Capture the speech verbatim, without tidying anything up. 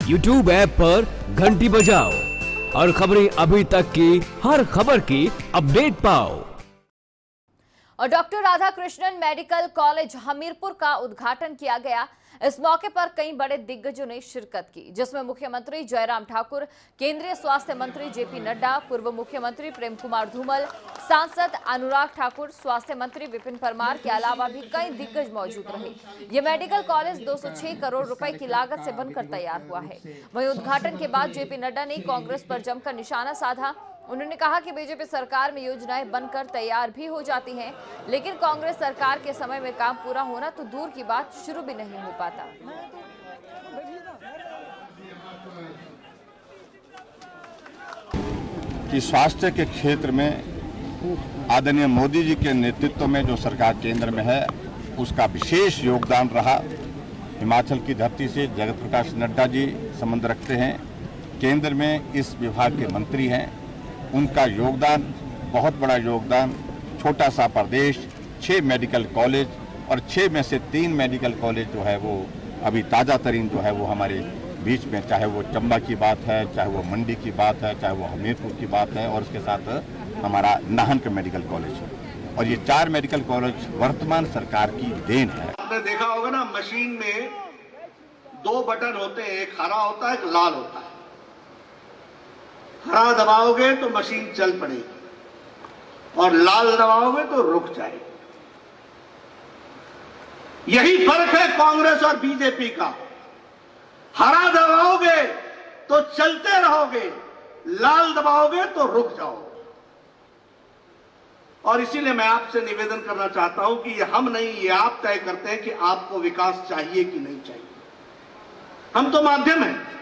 YouTube app पर घंटी बजाओ और खबरें अभी तक की हर खबर की अपडेट पाओ। और doctor Radhakrishnan medical college Hamirpur का उद्घाटन किया गया। इस मौके पर कई बड़े दिग्गजों ने शिरकत की, जिसमें मुख्यमंत्री जयराम ठाकुर, केंद्रीय स्वास्थ्य मंत्री जेपी नड्डा, पूर्व मुख्यमंत्री प्रेम कुमार धूमल, सांसद अनुराग ठाकुर, स्वास्थ्य मंत्री विपिन परमार के अलावा भी कई दिग्गज मौजूद रहे। ये मेडिकल कॉलेज दो सौ छह करोड़ रुपए की लागत से बनकर तैयार हुआ है। वहीं उद्घाटन के बाद जेपी नड्डा ने कांग्रेस पर जमकर निशाना साधा। उन्होंने कहा कि बीजेपी सरकार में योजनाएं बनकर तैयार भी हो जाती हैं, लेकिन कांग्रेस सरकार के समय में काम पूरा होना तो दूर की बात, शुरू भी नहीं हो पाता। कि स्वास्थ्य के क्षेत्र में आदरणीय मोदी जी के नेतृत्व में जो सरकार केंद्र में है, उसका विशेष योगदान रहा। हिमाचल की धरती से जगत प्रकाश नड्डा जी संबंध रखते हैं, केंद्र में इस विभाग के मंत्री हैं। उनका योगदान, बहुत बड़ा योगदान। छोटा सा प्रदेश, छह मेडिकल कॉलेज और छह में से तीन मेडिकल कॉलेज जो है वो अभी ताज़ा तरीन जो है वो हमारे बीच में, चाहे वो चंबा की बात है, चाहे वो मंडी की बात है, चाहे वो हमीरपुर की बात है, और उसके साथ हमारा नाहन का मेडिकल कॉलेज है। और ये चार मेडिकल कॉलेज वर्तमान सरकार की देन है। आपने देखा होगा ना, मशीन में दो बटन होते हैं, एक हरा होता है, एक लाल होता है। हरा दबाओगे तो मशीन चल पड़ेगी और लाल दबाओगे तो रुक जाएगी। यही फर्क है कांग्रेस और बीजेपी का। हरा दबाओगे तो चलते रहोगे, लाल दबाओगे तो रुक जाओगे। और इसीलिए मैं आपसे निवेदन करना चाहता हूं कि ये हम नहीं, ये आप तय करते हैं कि आपको विकास चाहिए कि नहीं चाहिए। हम तो माध्यम हैं।